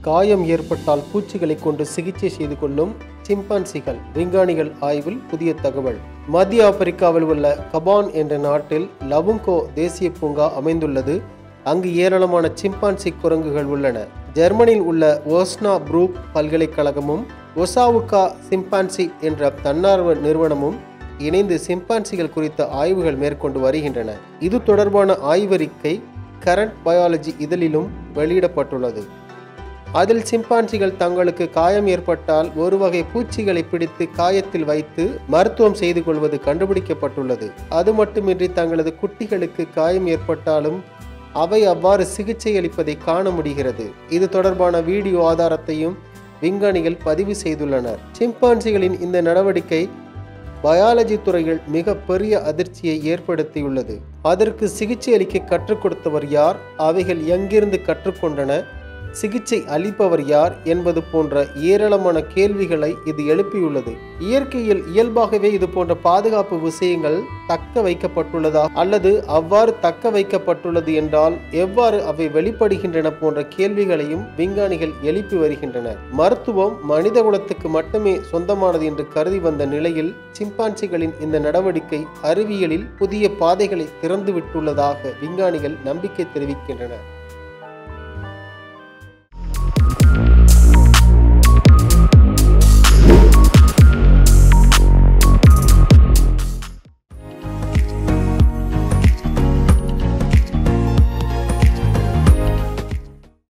காயம் ஏற்பட்டால் பூச்சிகளை கொண்டு சிகிச்சை செய்து கொள்ளும் சிம்பான்சிகள். விஞ்ஞானிகள் ஆய்வில் புதிய தகவல். மத்திய ஆப்பிரிக்காவில் உள்ள கபான் என்ற நாட்டில் லவுங்கோ தேசிய பூங்கா அமைந்துள்ளது. அங்கு ஏராளமான சிம்பான்சி குரங்குகள் உள்ளன. ஜெர்மனியில் உள்ள ஓஸ்னா புரூக் பல்கலைக்கழகமும் ஒசாவுகா சிம்பான்சி என்ற தன்னார்வ நிறுவனமும் இணைந்து சிம்பான்சிகள் குறித்த ஆய்வுகள் மேற்கொண்டு வருகின்றன. இது தொடர்பான ஆய்வறிக்கை கரண்ட் பயாலஜி இதழிலும் வெளியிடப்பட்டுள்ளது. அதில் சிம்பான்சிகள் தங்களுக்கு காயம் ஏற்பட்டால் ஒரு வகை பூச்சிகளை பிடித்து காயத்தில் வைத்து மருத்துவம் செய்து கொள்வது கண்டுபிடிக்கப்பட்டுள்ளது. அது மட்டுமின்றி தங்களது குட்டிகளுக்கு காயம் ஏற்பட்டாலும் அவை அவ்வாறு சிகிச்சை அளிப்பதை காண முடிகிறது. இது தொடர்பான வீடியோ ஆதாரத்தையும் விஞ்ஞானிகள் பதிவு செய்துள்ளனர். சிம்பான்சிகளின் இந்த நடவடிக்கை பயாலஜி துறையில் மிக பெரிய அதிர்ச்சியை ஏற்படுத்தியுள்ளது. அதற்கு சிகிச்சை அளிக்க கற்றுக் கொடுத்தவர் யார், அவைகள் எங்கிருந்து கற்றுக்கொண்டன, சிகிச்சை அளிப்பவர் யார் என்பது போன்ற ஏராளமான கேள்விகளை இது எழுப்பியுள்ளது. இயற்கையில் இயல்பாகவே இது போன்ற பாதுகாப்பு விஷயங்கள் தக்க வைக்கப்பட்டுள்ளதா, அல்லது அவ்வாறு தக்க வைக்கப்பட்டுள்ளது என்றால் எவ்வாறு அவை வெளிப்படுகின்றன போன்ற கேள்விகளையும் விஞ்ஞானிகள் எழுப்பி வருகின்றனர். மருத்துவம் மனித குலத்துக்கு மட்டுமே சொந்தமானது என்று கருதி வந்த நிலையில் சிம்பான்சிகளின் இந்த நடவடிக்கை அறிவியலில் புதிய பாதைகளை திறந்துவிட்டுள்ளதாக விஞ்ஞானிகள் நம்பிக்கை தெரிவிக்கின்றனர்.